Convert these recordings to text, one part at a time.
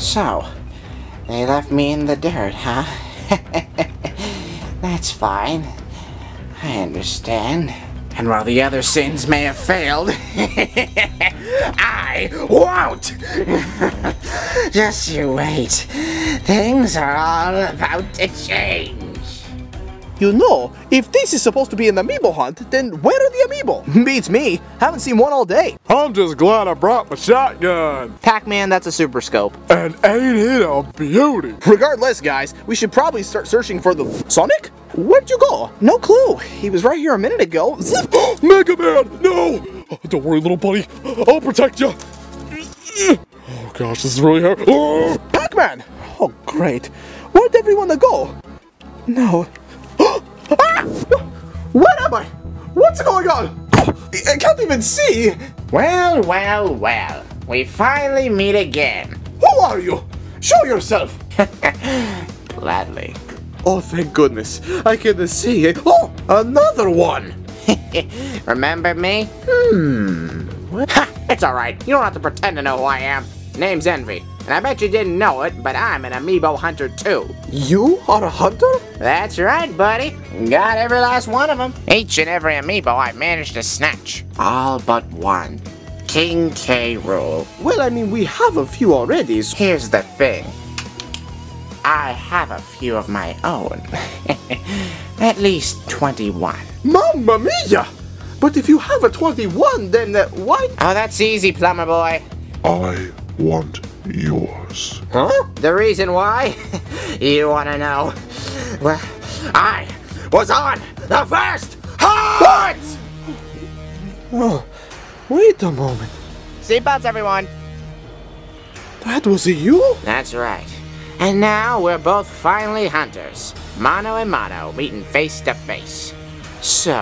So, they left me in the dirt, huh? That's fine. I understand. And while the other sins may have failed, I won't! Just you wait. Things are all about to change. You know, if this is supposed to be an amiibo hunt, then where are the amiibo? Beats me. Haven't seen one all day. I'm just glad I brought my shotgun. Pac-Man, that's a super scope. And ain't it a beauty? Regardless, guys, we should probably start searching for the... Sonic? Where'd you go? No clue. He was right here a minute ago. Zip! MegaMan, no! Oh, don't worry, little buddy. I'll protect you. Oh gosh, this is really hard. Oh! Pac-Man! Oh, great. Where'd everyone go? No. Ah! What am I? What's going on? I can't even see. Well, well, well. We finally meet again. Who are you? Show yourself. Gladly. Oh, thank goodness. I can see. Oh, another one. Remember me? What? Ha! It's alright. You don't have to pretend to know who I am. Name's Envy. And I bet you didn't know it, but I'm an Amiibo Hunter too. You are a hunter? That's right, buddy. Got every last one of them. Each and every Amiibo I managed to snatch. All but one. King K. Rool. Well, I mean, we have a few already. So here's the thing. I have a few of my own. At least 21. Mamma mia! But if you have a 21, then why? Oh, that's easy, plumber boy. I want yours. Huh? The reason why? You want to know? Well, I was on the first hunt! Oh, wait a moment. Seatbelts, everyone. That was you? That's right. And now we're both finally hunters. Mano a mano, meeting face to face. So,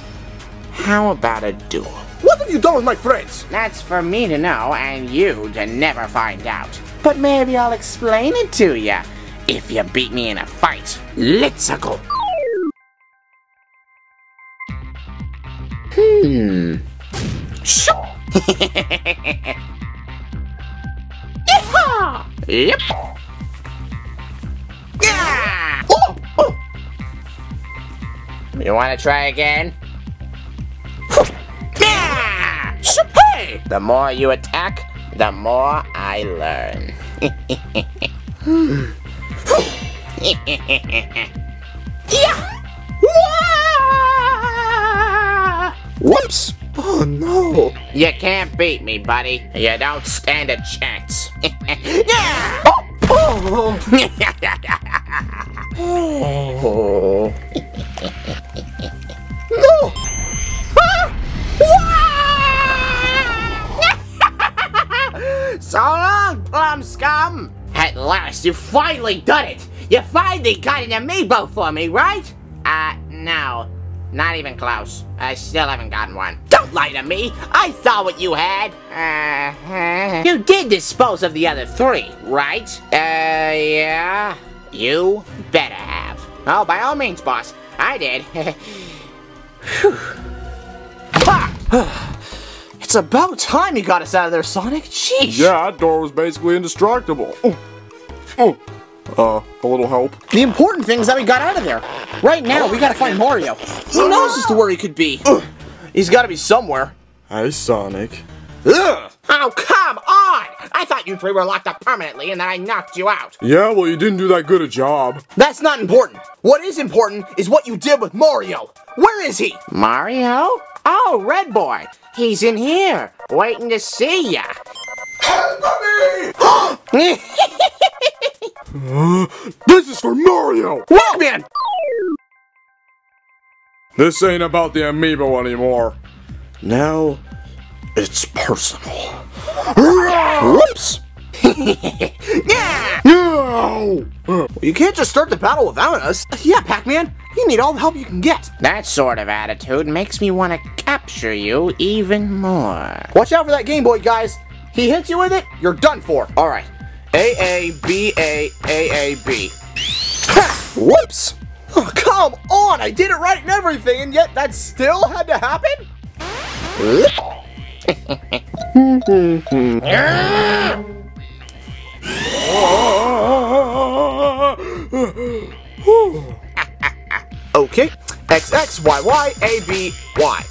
how about a duel? What have you done with my friends? That's for me to know and you to never find out. But maybe I'll explain it to ya if you beat me in a fight. Let's go. Sure. Yep. Yeah. Oh, oh. You want to try again? Yeah. Hey. The more you attack, the more I learn. Yeah. Whoops. Oh no. You can't beat me, buddy. You don't stand a chance. Yeah. Oh. Oh. No. So long, plum scum! At last, you finally done it! You finally got an amiibo for me, right? No. Not even close. I still haven't gotten one. Don't lie to me! I saw what you had! You did dispose of the other 3, right? Yeah? You better have. Oh, by all means, boss. I did. It's about time you got us out of there, Sonic. Sheesh. Yeah, that door was basically indestructible. A little help. The important thing is that we got out of there. Right now, we gotta find Mario. Who knows as to where he could be? He's gotta be somewhere. Hey, Sonic. Ugh. Oh, come on! I thought you 3 were locked up permanently and that I knocked you out. Yeah, well, you didn't do that good a job. That's not important. What is important is what you did with Mario. Where is he? Mario? Oh, Red Boy. He's in here, waiting to see ya. Help me! This is for Mario! Walkman! This ain't about the Amiibo anymore. Now, it's personal. Whoops! Yeah! No! You can't just start the battle without us. Yeah, Pac-Man, you need all the help you can get. That sort of attitude makes me want to capture you even more. Watch out for that Game Boy, guys. He hits you with it, you're done for. All right. A-A-B-A-A-A-B. Whoops! Oh, come on! I did it right and everything, and yet that still had to happen? Okay. X, X, Y, Y, A, B, Y.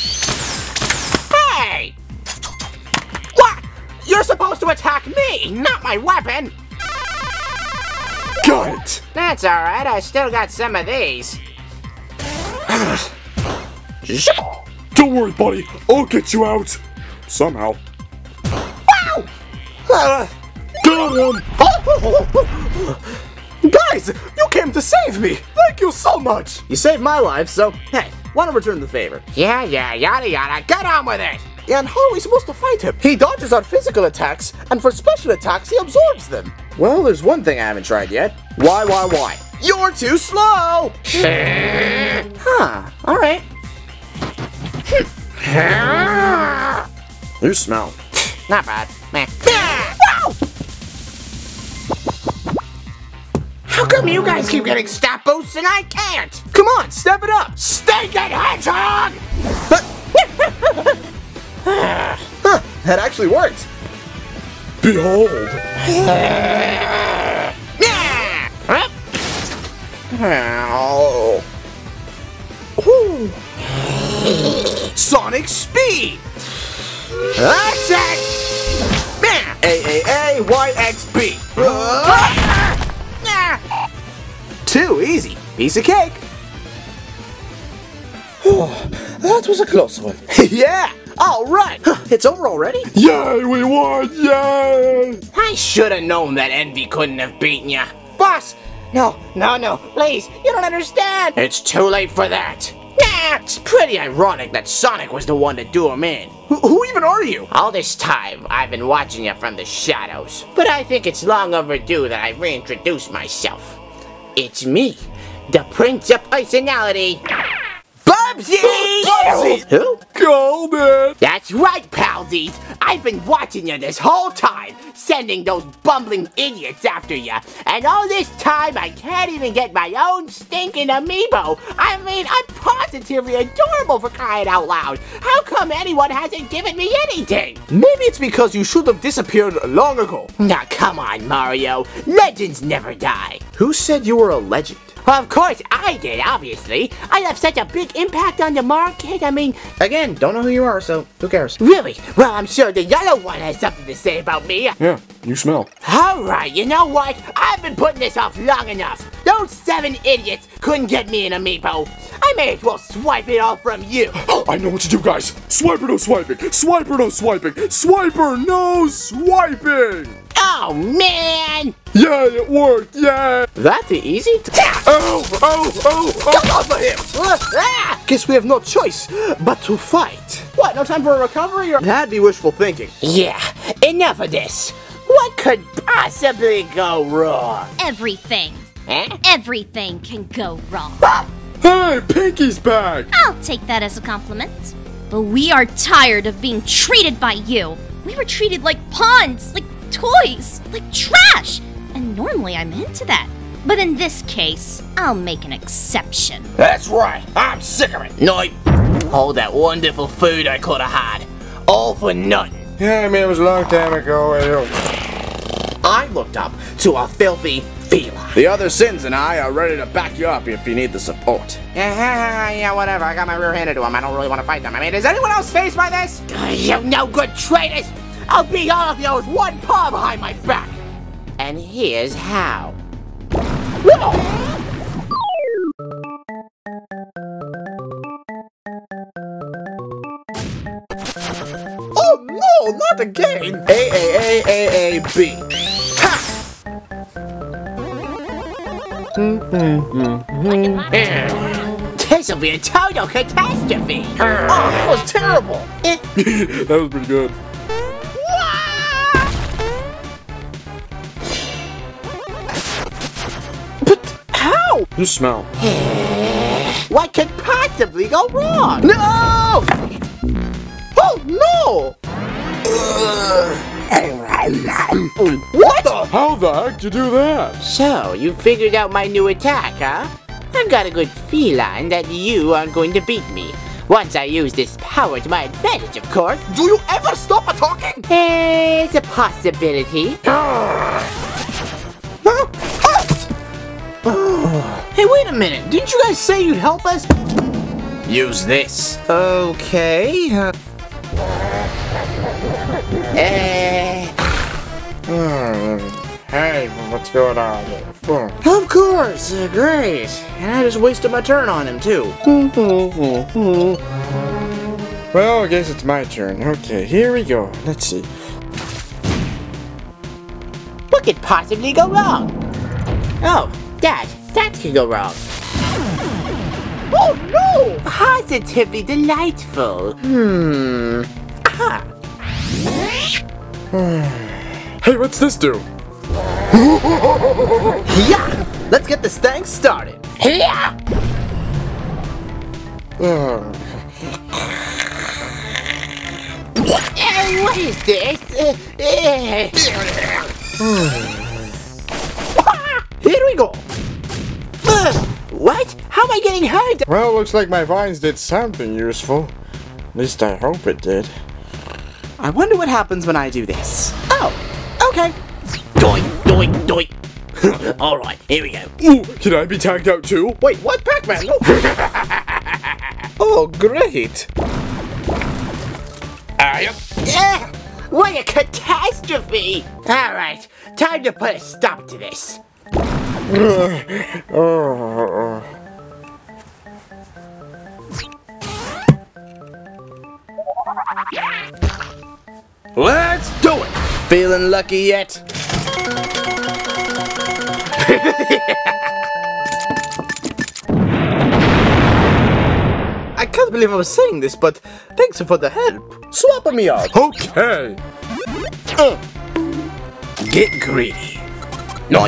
Hey! What? You're supposed to attack me, not my weapon! Got it! That's alright, I still got some of these. Don't worry, buddy. I'll get you out. Somehow. Wow! Got him! Guys, you came to save me! Thank you so much! You saved my life, so hey, why not return the favor? Yeah, yada yada, get on with it! And how are we supposed to fight him? He dodges our physical attacks, and for special attacks, he absorbs them. Well, there's one thing I haven't tried yet. Why? You're too slow! Huh, alright. You smell. Not bad, meh. How come you guys keep getting stat boosts and I can't? Come on, step it up! Stinking hedgehog! Huh, that actually worked. Behold. Oh. Ooh. Sonic speed! Attack! AAAYXB. Too easy. Piece of cake. Oh, that was a close one. Yeah! Alright! It's over already? Yay, we won! Yay! I should have known that Envy couldn't have beaten ya. Boss! No, please, you don't understand! It's too late for that. Nah, it's pretty ironic that Sonic was the one to do him in. Who even are you? All this time, I've been watching you from the shadows. But I think it's long overdue that I reintroduce myself. It's me, the Prince of Personality. Bubsy! Who? Called it! That's right, palsies! I've been watching you this whole time, sending those bumbling idiots after you, and all this time I can't even get my own stinking amiibo! I mean, I'm positively adorable for crying out loud! How come anyone hasn't given me anything? Maybe it's because you should have disappeared long ago. Now come on, Mario. Legends never die. Who said you were a legend? Of course I did, obviously. I left such a big impact on the market, I mean... Again, don't know who you are, so who cares? Really? Well, I'm sure the yellow one has something to say about me. Yeah, you smell. Alright, you know what? I've been putting this off long enough. Those 7 idiots couldn't get me an amiibo. I may as well swipe it all from you. I know what to do, guys. Swiper, no swiping. Swiper, no swiping. Swiper, no swiping. Oh, man! Yay, it worked, yay! That easy? Oh! Come on for him! Guess we have no choice but to fight. What, no time for a recovery? Or that'd be wishful thinking. Yeah, enough of this. What could possibly go wrong? Everything. Eh? Everything can go wrong. Hey, Pinky's back! I'll take that as a compliment. But we are tired of being treated by you. We were treated like pawns, like toys, like trash. And normally I'm into that. But in this case, I'll make an exception. That's right, I'm sick of it. No, all that wonderful food I could have had. All for nothing. Yeah, I mean, it was a long time ago. I looked up to a filthy feline. The other Sins and I are ready to back you up if you need the support. Yeah, whatever. I got my rear handed to him. I don't really want to fight them. I mean, is anyone else faced by this? You no good traitors! I'll beat all of you with one paw behind my back. And here's how. Oh no, not again! A-A-A-A-A-B. This'll be a total catastrophe. Oh, that was terrible. That was pretty good. But how? You smell. What could possibly go wrong? No! Oh no! What the? How the heck did you do that? So, you figured out my new attack, huh? I've got a good feeling that you aren't going to beat me. Once I use this power to my advantage, of course. Do you ever stop talking? It's a possibility. Hey, Hey, wait a minute. Didn't you guys say you'd help us? Use this. Okay. Hey, what's going on? Of course. Great. And I just wasted my turn on him, too. Well, I guess it's my turn. Okay, here we go. Let's see. What could possibly go wrong? Oh, that could go wrong. Oh no! Positively delightful. Ah. Hey, what's this do? Yeah! Let's get this thing started. Yeah! What is this? Here we go. What? How am I getting hurt? Well, looks like my vines did something useful. At least I hope it did. I wonder what happens when I do this. Oh, okay. Doink, doink, doink. Alright, here we go. Ooh, can I be tagged out too? Wait, what? Pac-Man? No. Oh, great. Yeah, what a catastrophe! Alright, time to put a stop to this. Let's do it! Feeling lucky yet? I can't believe I was saying this, but thanks for the help. Swap me out. Okay. Get greedy. No.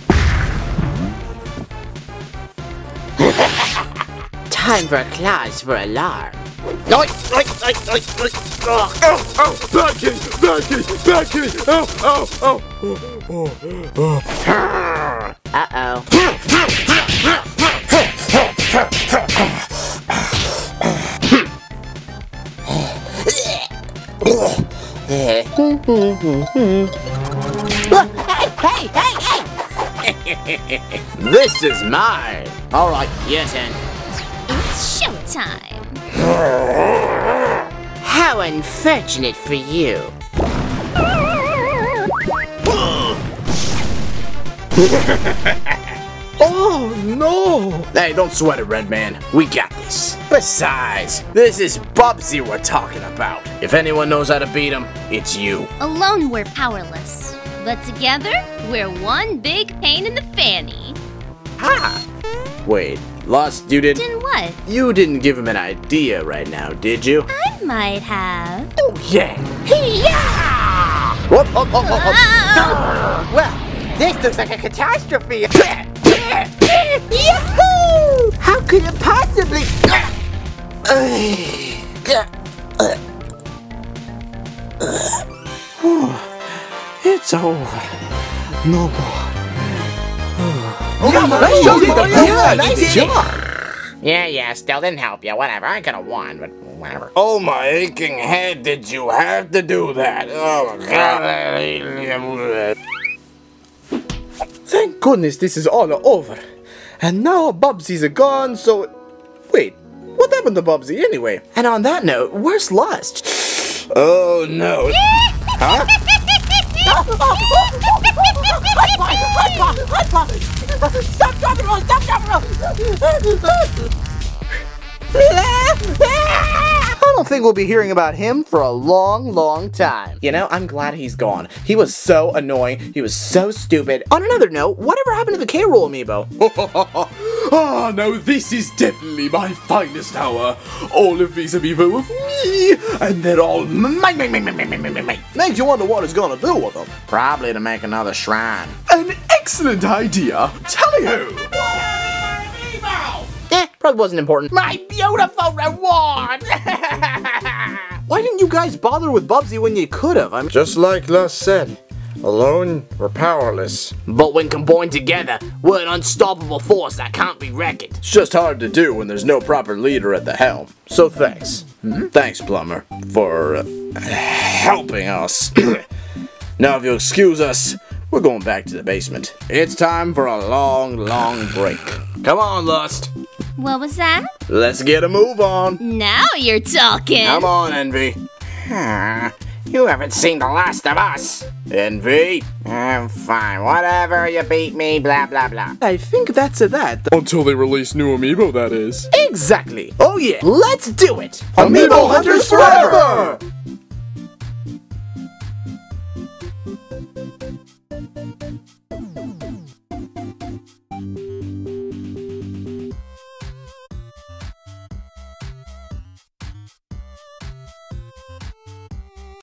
Time for claws for alarm. No. Oh, bad kitty, bad kitty, bad kitty. Oh. Uh-oh. Hey! This is mine. All right. Yes, and It's showtime. how unfortunate for you. Oh, no! Hey, don't sweat it, Red Man. We got this. Besides, this is Bubsy we're talking about. If anyone knows how to beat him, it's you. Alone we're powerless, but together we're one big pain in the fanny. Ha! Wait, Lost, you didn't... And what? You didn't give him an idea right now, did you? I might have. Oh, yeah! Yeah! Whoop, whoop, whoop, whoop, whoop. Ah! Well, this looks like a catastrophe. Yahoo! How could it possibly? It's over. No more. Nice job. Yeah, still didn't help you. Whatever, I could have won, but whatever. Oh, my aching head, did you have to do that? Oh, my God. Thank goodness this is all over. And now Bubsy's gone, so... Wait, what happened to Bubsy anyway? And on that note, where's Lust? Oh, no. Huh? Stop dropping roll! Stop dropping roll! I don't think we'll be hearing about him for a long, long time. You know, I'm glad he's gone. He was so annoying. He was so stupid. On another note, whatever happened to the K-Roll amiibo? Ah, now this is definitely my finest hour. All of these amiibo with me, and they're all mine. Makes you wonder what he's gonna do with them. Probably to make another shrine. An excellent idea. Tally-ho! Probably wasn't important. My beautiful reward! Why didn't you guys bother with Bubsy when you could have? Just like Les said, alone, we're powerless. But when combined together, we're an unstoppable force that can't be reckoned. It's just hard to do when there's no proper leader at the helm. So thanks. Thanks, Plumber, for helping us. Now if you'll excuse us, we're going back to the basement. It's time for a long, long break. Come on, Lust. What was that? Let's get a move on. Now you're talking. Come on, Envy. You haven't seen the last of us. Envy. Fine, whatever, you beat me, blah, blah, blah. I think that's that. Until they release new Amiibo, that is. Exactly. Oh yeah, let's do it. Amiibo Hunters forever!